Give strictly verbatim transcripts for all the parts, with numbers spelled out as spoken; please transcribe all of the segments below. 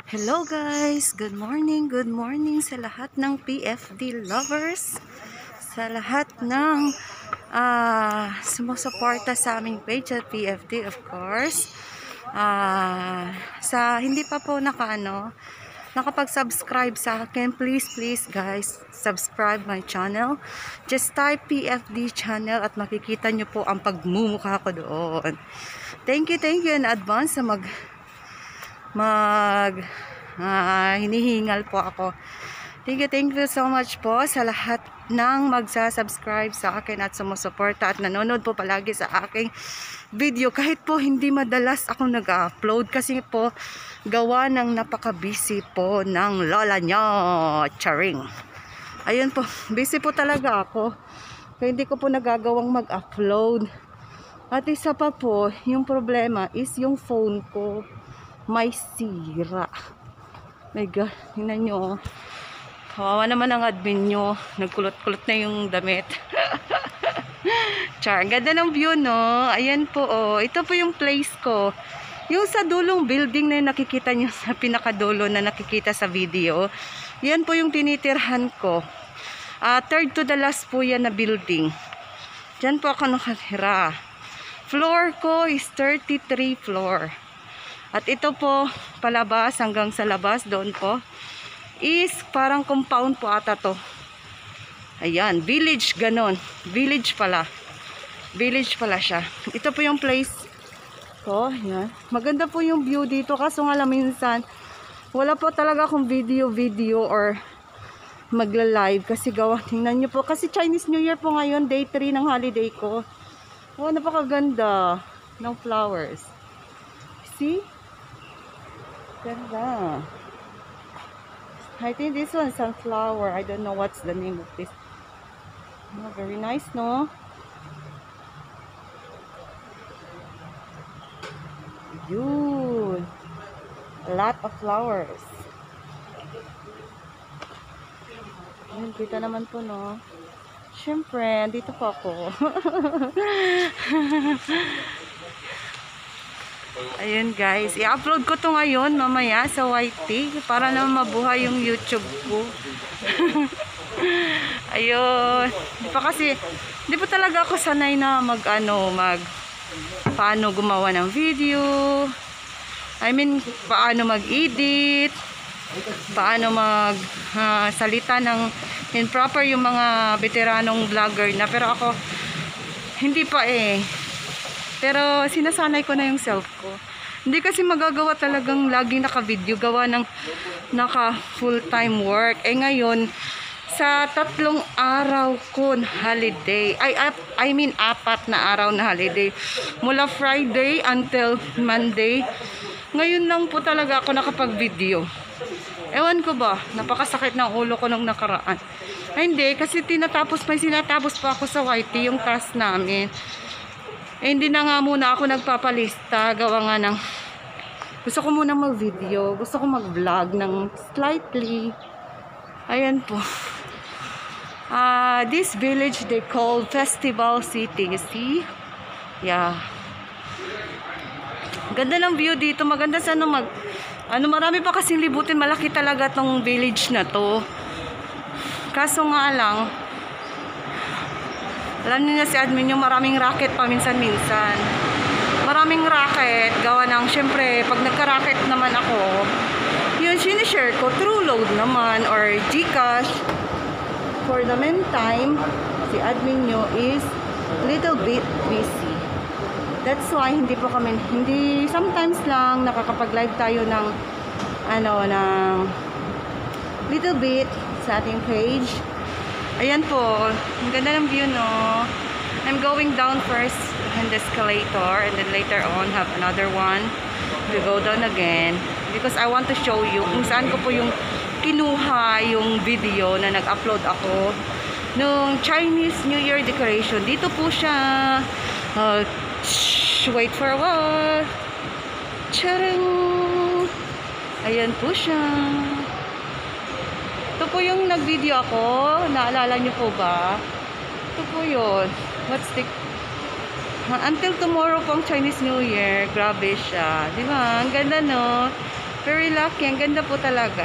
Hello guys! Good morning, good morning sa lahat ng P F D lovers, sa lahat ng uh, sumusuporta sa aming page at P F D of course. Uh, sa hindi pa po nakaano, nakapag-subscribe sa akin, please please guys, subscribe my channel. Just type P F D channel at makikita nyo po ang pagmumukha ko doon. Thank you, thank you in advance sa mag mag uh, hinihingal po ako. Thank you, thank you so much po sa lahat ng magsasubscribe sa akin at sumusuporta at nanonood po palagi sa aking video kahit po hindi madalas ako nag-upload kasi po gawa ng napaka-busy po ng lola nyo. Charing. Ayun po, busy po talaga ako kaya hindi ko po nagagawang mag-upload. At isa pa po, yung problema is yung phone ko may sira. My God, tingnan nyo. Kawawa naman ang admin nyo. Nagkulot-kulot na yung damit. Char, ganda ng view, no? Ayan po, oh. Ito po yung place ko. Yung sa dulong building na yung nakikita nyo sa pinakadulo na nakikita sa video. Yan po yung tinitirhan ko. Uh, third to the last po yan na building. Diyan po ako nakatira. Floor ko is thirty-three floor. At ito po, palabas hanggang sa labas, doon po, is parang compound po ata to. Ayan, village, ganon. Village pala. Village pala siya. Ito po yung place ko. Ayan. Maganda po yung view dito. Kaso nga lang minsan, wala po talaga akong video-video or magla-live. Kasi gawa, tingnan nyo po. Kasi Chinese New Year po ngayon, day three ng holiday ko. Oh, napakaganda ng flowers. See? Ganda. I think this one is sunflower. I don't know what's the name of this. Oh, very nice, no? Yun. A lot of flowers. Ayun, kita naman po, no? Siyempre, dito po ako. Ayun guys, i-upload ko to ngayon mamaya sa Y T para naman mabuhay yung YouTube ko. Ayun, di pa kasi di pa talaga ako sanay na mag ano, mag paano gumawa ng video. I mean, paano mag-edit, paano mag uh, salita ng improper yung mga veteranong vlogger na, pero ako hindi pa eh. Pero sinasanay ko na yung self ko. Hindi kasi magagawa talagang laging naka-video, gawa ng naka full-time work. Eh ngayon, sa tatlong araw ko holiday, ay, I mean apat na araw na holiday, mula Friday until Monday, ngayon lang po talaga ako nakapag-video. Ewan ko ba, napakasakit ng ulo ko nung nakaraan. Ay hindi, kasi tinatapos, may sinatapos pa ako sa Y T yung task namin. Eh, hindi na nga muna ako nagpapalista. Gawa nga ng gusto ko muna mag-video. Gusto ko mag-vlog ng slightly. Ayan po. Uh, this village they call Festival City. See? Yeah. Ganda ng view dito. Maganda sana mag... Ano, marami pa kasing libutin. Malaki talaga tong village na to. Kaso nga lang, alam niyo na si admin yung maraming racket paminsan-minsan. Maraming racket. Gawa ng, syempre, pag nagka-racket naman ako, yun, sinishare ko through load naman or Gcash. For the meantime, si admin nyo is little bit busy. That's why, hindi po kami, hindi, sometimes lang nakakapag-live tayo ng, ano, ng little bit sa ating page. Ayan po, ang ganda ng view, no? I'm going down first in the escalator and then later on have another one to go down again because I want to show you kung saan ko po yung kinuha yung video na nag-upload ako nung Chinese New Year decoration. Dito po siya. Uh, shh, wait for a while. Charing! Ayan po siya. Ito po yung nag-video ako. Naalala nyo po ba? Ito po yun. What's the... Until tomorrow pong Chinese New Year. Grabe siya. Di ba? Ang ganda, no? Very lucky. Ang ganda po talaga.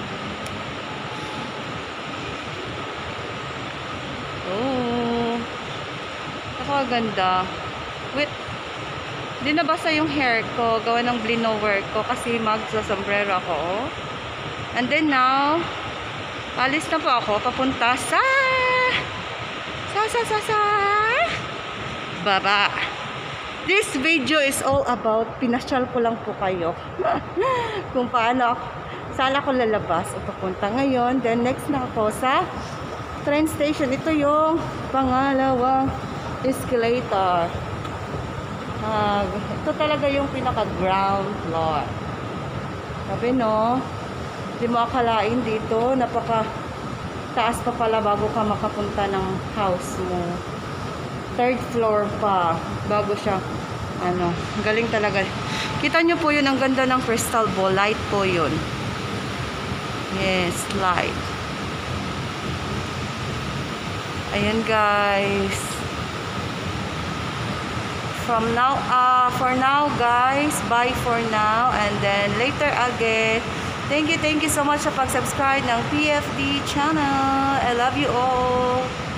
Oh. Napakaganda. Wait. Di nabasa yung hair ko. Gawa ng blower ko kasi magsa-sombrero ako. Oh. And then now, alis na po ako. Papunta sa sa sa sa sa baba. This video is all about, pinasyal ko lang po kayo kung paano ako, saan ako lalabas o papunta ngayon. Then next na ako sa train station. Ito yung pangalawang escalator. Uh, ito talaga yung pinaka ground floor. Sabi no, di mo akalain dito, napaka taas pa pala bago ka makapunta ng house mo. Third floor pa bago siya, ano, galing talaga. Kita nyo po yun, ang ganda ng crystal ball. Light po yun. Yes, light. Ayan guys. From now, uh, for now guys, bye for now. And then later again. Thank you, thank you so much sa pag-subscribe ng P F D channel. I love you all.